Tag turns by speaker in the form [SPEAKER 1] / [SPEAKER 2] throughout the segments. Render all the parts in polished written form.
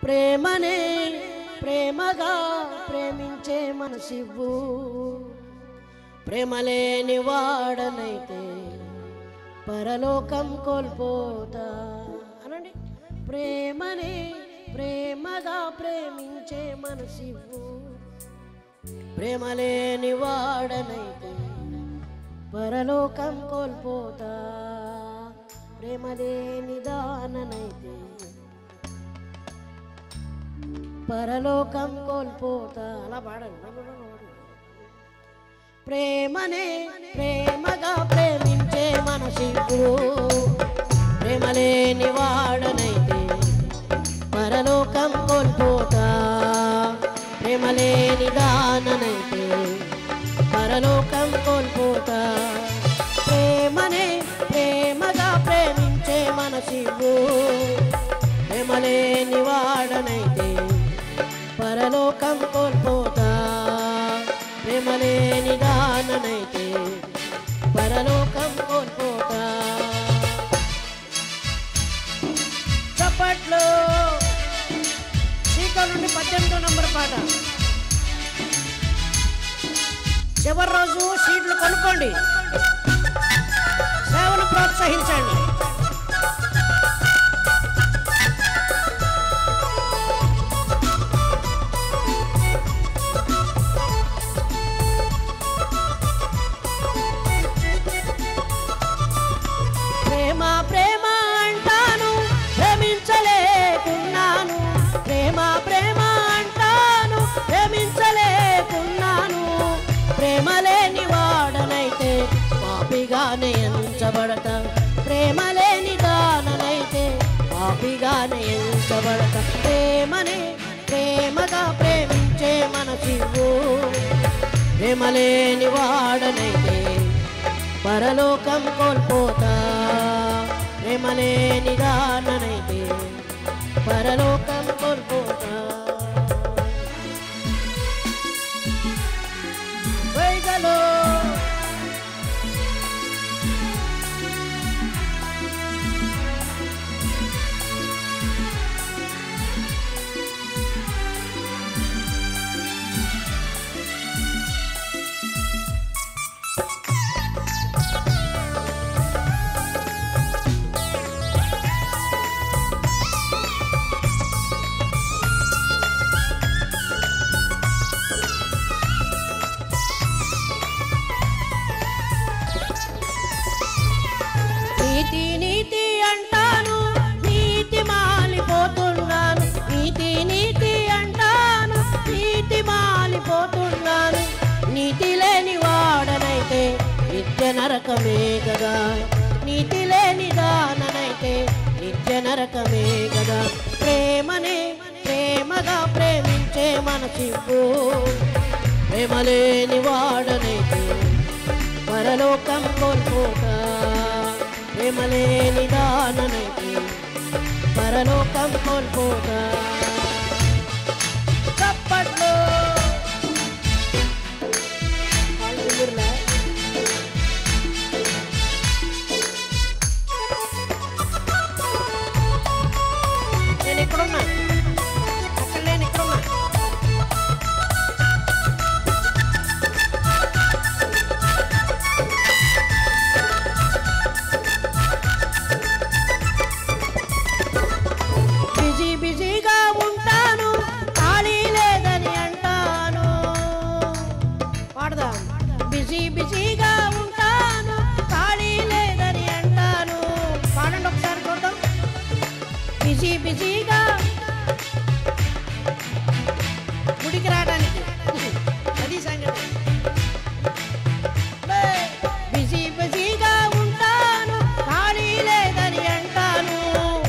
[SPEAKER 1] ప్రేమనే ప్రేమగా ప్రేమించే మనసివ్వు, ప్రేమలేని వాడనైతే పరలోకం కోల్పోతా అనండి. ప్రేమనే ప్రేమగా ప్రేమించే మనసివ్వు, ప్రేమలేని వాడనైతే పరలోకం కోల్పోతా. ప్రేమలేని దాననైతే పరలోకం కోల్పోతా. అలా పాడండి. ప్రేమనే ప్రేమగా ప్రేమించే మనసివ్వు, ప్రేమలేని వాడనైతే పరలోకం కోల్పోతా. ప్రేమలేని దాననైతే పరలోకం కోల్పోతా. ప్రేమనే ప్రేమగా ప్రేమించే మనసివ్వు, ప్రేమలేని వాడనైతే పరలోకం కోల్పోతా. ప్రేమలేని దాననైతే పరలోకం కోల్పోతా. చప్పట్లు. శ్రీకా నుండి 18వ నంబర్ పాట. చివరి రోజు సీట్లు కొనుక్కోండి, సేవను ప్రోత్సహించండి. ప్రేమ ప్రేమ అంటాను ప్రేమించలేకున్నాను, ప్రేమ ప్రేమ అంటాను ప్రేమించలేకున్నాను. ప్రేమలేని వాడనైతే పాపిగానే ఎంచబడతా. ప్రేమలేని దాననైతే పాపిగానే ఎంచబడతా. ప్రేమనే ప్రేమగా ప్రేమించే మనసివ్వు, ప్రేమలేని వాడనైతే పరలోకం కోల్పోతా. ప్రేమలేని దాననైతే పరలోకం కోల్పోతా. వైగలో నీతి నీతి అంటాను నీతి మాలిపోతున్నాను, నీతి నీతి అంటాను నీతి మాలిపోతున్నాను. నీతి లేని వాడనైతే నిత్య నరకమే కదా, నీతి లేని దాననైతే నిత్య నరకమే కదా. ప్రేమనే ప్రేమగా ప్రేమించే మనసివ్వు, ప్రేమలేని వాడనైతే పరలోకం కోల్పోతా. ప్రేమలేని దాననైతే పరలోకం కోల్పోతా. చప్పట్లు. నేను ఇక్కడున్నా, అక్కడ నేను ఇక్కడున్నా. బిజీ బిజీగా ఉంటాను ఖాళీ లేదని అంటాను. పాడదాం. బిజీ బిజీగా ఉంటాను ఖాళీ లేదని అంటాను. పాడండి ఒకసారి చూద్దాం. బిజీ బిజీగా గుడికి రావడానికి అది సంగతి. బిజీ బిజీగా ఉంటాను ఖాళీ లేదని అంటాను.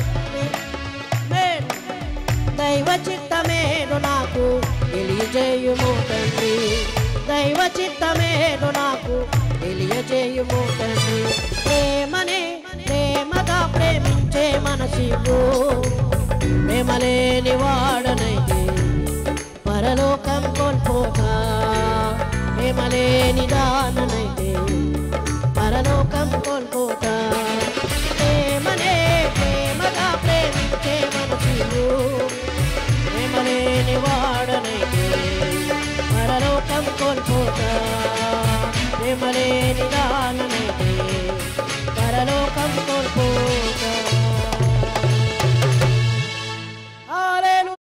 [SPEAKER 1] దైవ చిత్తమేదో నాకు తెలియజేయుము తండ్రి, దైవ చిత్తమేదో నాకు తెలియజేయుము తండ్రి. ప్రేమనే ప్రేమగా ప్రేమించే మనసివ్వు, ప్రేమలేని వాడనైతే పరలోకం కోల్పోతా. ప్రేమలేని దాననైతే పరలోకం కోల్పోతా. ప్రేమనే ప్రేమగా ప్రేమించే మనసివ్వు, ప్రేమలేని దాన